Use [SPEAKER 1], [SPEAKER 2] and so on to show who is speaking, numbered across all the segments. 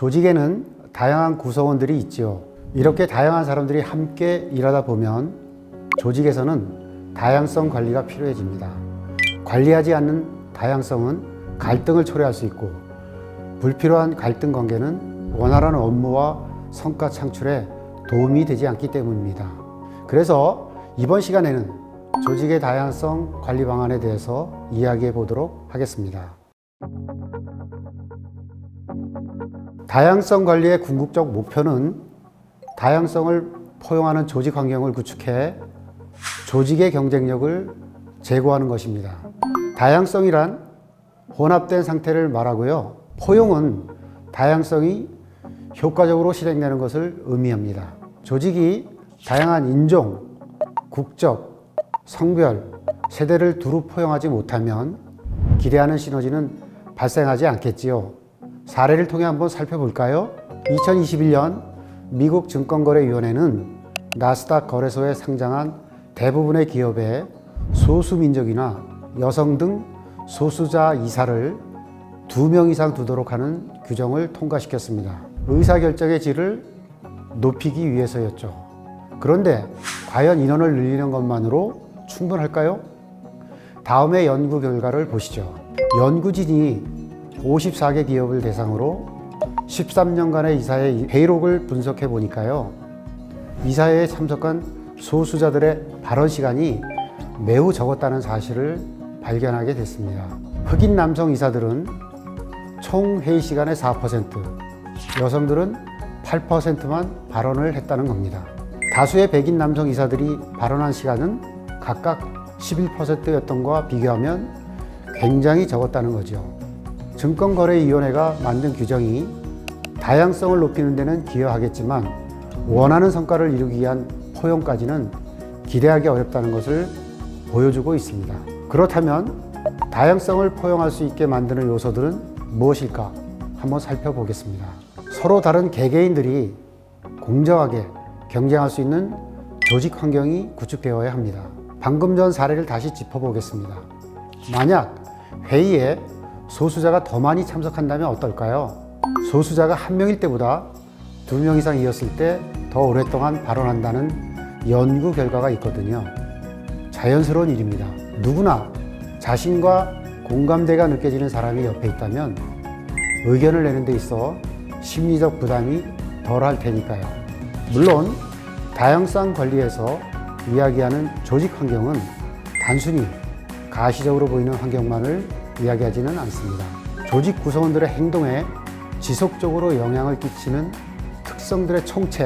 [SPEAKER 1] 조직에는 다양한 구성원들이 있지요. 이렇게 다양한 사람들이 함께 일하다 보면 조직에서는 다양성 관리가 필요해집니다. 관리하지 않는 다양성은 갈등을 초래할 수 있고, 불필요한 갈등 관계는 원활한 업무와 성과 창출에 도움이 되지 않기 때문입니다. 그래서 이번 시간에는 조직의 다양성 관리 방안에 대해서 이야기해 보도록 하겠습니다. 다양성 관리의 궁극적 목표는 다양성을 포용하는 조직 환경을 구축해 조직의 경쟁력을 제고하는 것입니다. 다양성이란 혼합된 상태를 말하고요. 포용은 다양성이 효과적으로 실행되는 것을 의미합니다. 조직이 다양한 인종, 국적, 성별, 세대를 두루 포용하지 못하면 기대하는 시너지는 발생하지 않겠지요. 사례를 통해 한번 살펴볼까요? 2021년 미국 증권거래위원회는 나스닥 거래소에 상장한 대부분의 기업에 소수민족이나 여성 등 소수자 이사를 2명 이상 두도록 하는 규정을 통과시켰습니다. 의사결정의 질을 높이기 위해서였죠. 그런데 과연 인원을 늘리는 것만으로 충분할까요? 다음의 연구 결과를 보시죠. 연구진이 54개 기업을 대상으로 13년간의 이사의 회의록을 분석해 보니까요. 이사회에 참석한 소수자들의 발언 시간이 매우 적었다는 사실을 발견하게 됐습니다. 흑인 남성 이사들은 총 회의 시간의 4%, 여성들은 8%만 발언을 했다는 겁니다. 다수의 백인 남성 이사들이 발언한 시간은 각각 11%였던 것과 비교하면 굉장히 적었다는 거죠. 증권거래위원회가 만든 규정이 다양성을 높이는 데는 기여하겠지만 원하는 성과를 이루기 위한 포용까지는 기대하기 어렵다는 것을 보여주고 있습니다. 그렇다면 다양성을 포용할 수 있게 만드는 요소들은 무엇일까 한번 살펴보겠습니다. 서로 다른 개개인들이 공정하게 경쟁할 수 있는 조직 환경이 구축되어야 합니다. 방금 전 사례를 다시 짚어보겠습니다. 만약 회의에 소수자가 더 많이 참석한다면 어떨까요? 소수자가 1명일 때보다 2명 이상이었을 때 더 오랫동안 발언한다는 연구 결과가 있거든요. 자연스러운 일입니다. 누구나 자신과 공감대가 느껴지는 사람이 옆에 있다면 의견을 내는 데 있어 심리적 부담이 덜할 테니까요. 물론 다양성 관리에서 이야기하는 조직 환경은 단순히 가시적으로 보이는 환경만을 이야기하지는 않습니다. 조직 구성원들의 행동에 지속적으로 영향을 끼치는 특성들의 총체,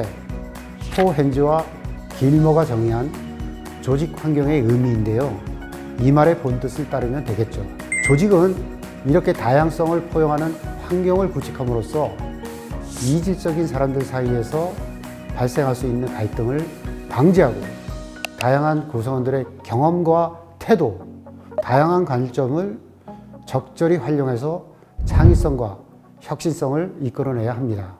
[SPEAKER 1] 포헨즈와 길머가 정의한 조직 환경의 의미인데요. 이 말의 본뜻을 따르면 되겠죠. 조직은 이렇게 다양성을 포용하는 환경을 구축함으로써 이질적인 사람들 사이에서 발생할 수 있는 갈등을 방지하고 다양한 구성원들의 경험과 태도, 다양한 관점을 적절히 활용해서 창의성과 혁신성을 이끌어내야 합니다.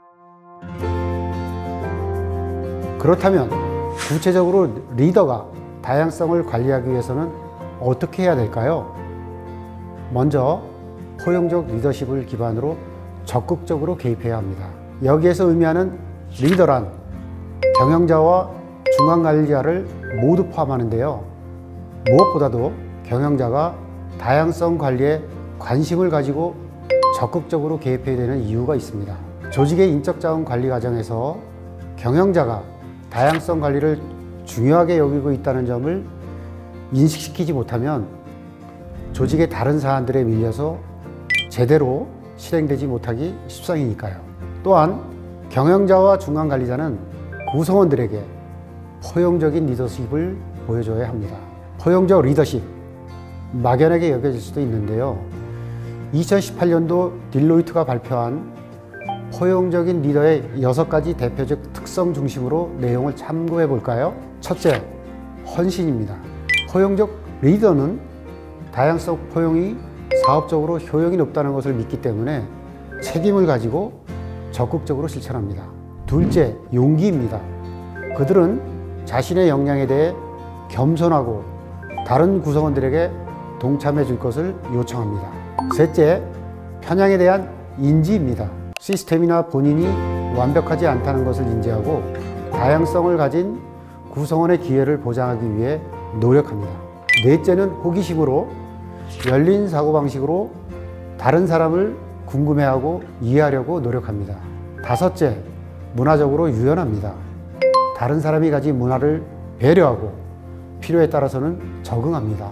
[SPEAKER 1] 그렇다면 구체적으로 리더가 다양성을 관리하기 위해서는 어떻게 해야 될까요? 먼저 포용적 리더십을 기반으로 적극적으로 개입해야 합니다. 여기에서 의미하는 리더란 경영자와 중간관리자를 모두 포함하는데요. 무엇보다도 경영자가 다양성 관리에 관심을 가지고 적극적으로 개입해야 되는 이유가 있습니다. 조직의 인적 자원 관리 과정에서 경영자가 다양성 관리를 중요하게 여기고 있다는 점을 인식시키지 못하면 조직의 다른 사안들에 밀려서 제대로 실행되지 못하기 십상이니까요. 또한 경영자와 중간관리자는 구성원들에게 포용적인 리더십을 보여줘야 합니다. 포용적 리더십, 막연하게 여겨질 수도 있는데요. 2018년도 딜로이트가 발표한 포용적인 리더의 6가지 대표적 특성 중심으로 내용을 참고해 볼까요? 첫째, 헌신입니다. 포용적 리더는 다양성 포용이 사업적으로 효용이 높다는 것을 믿기 때문에 책임을 가지고 적극적으로 실천합니다. 둘째, 용기입니다. 그들은 자신의 역량에 대해 겸손하고 다른 구성원들에게 동참해 줄 것을 요청합니다. 셋째, 편향에 대한 인지입니다. 시스템이나 본인이 완벽하지 않다는 것을 인지하고 다양성을 가진 구성원의 기회를 보장하기 위해 노력합니다. 넷째는 호기심으로 열린 사고방식으로 다른 사람을 궁금해하고 이해하려고 노력합니다. 다섯째, 문화적으로 유연합니다. 다른 사람이 가진 문화를 배려하고 필요에 따라서는 적응합니다.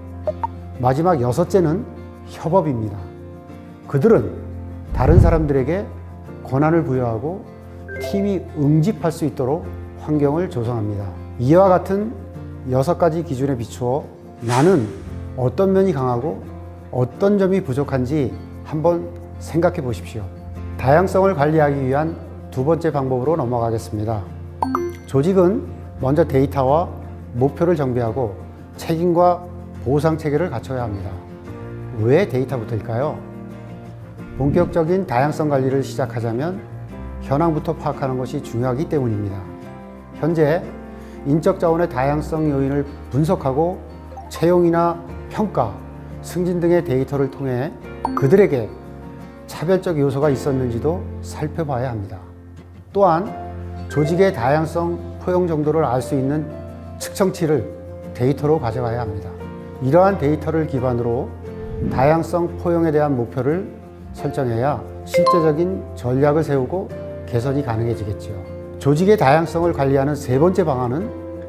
[SPEAKER 1] 마지막 여섯째는 협업입니다. 그들은 다른 사람들에게 권한을 부여하고 팀이 응집할 수 있도록 환경을 조성합니다. 이와 같은 6가지 기준에 비추어 나는 어떤 면이 강하고 어떤 점이 부족한지 한번 생각해 보십시오. 다양성을 관리하기 위한 두 번째 방법으로 넘어가겠습니다. 조직은 먼저 데이터와 목표를 정비하고 책임과 보상 체계를 갖춰야 합니다. 왜 데이터부터일까요? 본격적인 다양성 관리를 시작하자면 현황부터 파악하는 것이 중요하기 때문입니다. 현재 인적 자원의 다양성 요인을 분석하고 채용이나 평가, 승진 등의 데이터를 통해 그들에게 차별적 요소가 있었는지도 살펴봐야 합니다. 또한 조직의 다양성 포용 정도를 알 수 있는 측정치를 데이터로 가져가야 합니다. 이러한 데이터를 기반으로 다양성 포용에 대한 목표를 설정해야 실제적인 전략을 세우고 개선이 가능해지겠죠. 조직의 다양성을 관리하는 세 번째 방안은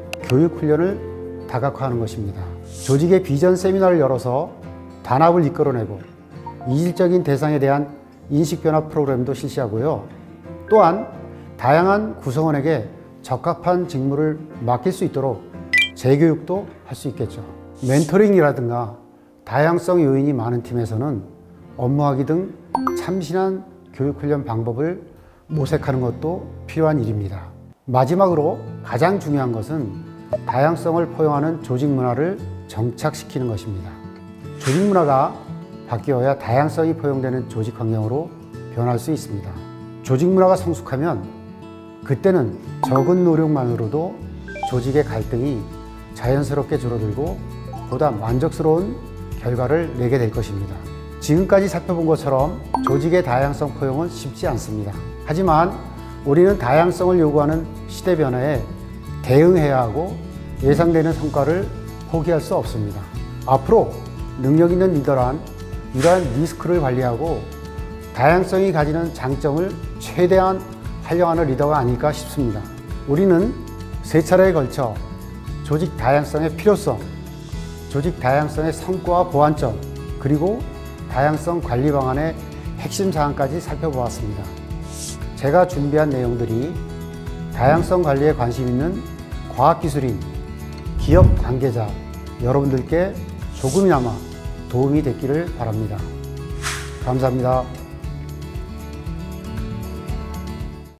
[SPEAKER 1] 교육훈련을 다각화하는 것입니다. 조직의 비전 세미나를 열어서 단합을 이끌어내고 이질적인 대상에 대한 인식변화 프로그램도 실시하고요. 또한 다양한 구성원에게 적합한 직무를 맡길 수 있도록 재교육도 할 수 있겠죠. 멘토링이라든가 다양성 요인이 많은 팀에서는 업무하기 등 참신한 교육훈련 방법을 모색하는 것도 필요한 일입니다. 마지막으로 가장 중요한 것은 다양성을 포용하는 조직 문화를 정착시키는 것입니다. 조직 문화가 바뀌어야 다양성이 포용되는 조직 환경으로 변할 수 있습니다. 조직 문화가 성숙하면 그때는 적은 노력만으로도 조직의 갈등이 자연스럽게 줄어들고 보다 만족스러운 결과를 내게 될 것입니다. 지금까지 살펴본 것처럼 조직의 다양성 포용은 쉽지 않습니다. 하지만 우리는 다양성을 요구하는 시대 변화에 대응해야 하고 예상되는 성과를 포기할 수 없습니다. 앞으로 능력 있는 리더란 이러한 리스크를 관리하고 다양성이 가지는 장점을 최대한 활용하는 리더가 아닐까 싶습니다. 우리는 세 차례에 걸쳐 조직 다양성의 필요성, 조직 다양성의 성과와 보완점, 그리고 다양성 관리 방안의 핵심 사항까지 살펴보았습니다. 제가 준비한 내용들이 다양성 관리에 관심 있는 과학기술인, 기업 관계자 여러분들께 조금이나마 도움이 됐기를 바랍니다. 감사합니다.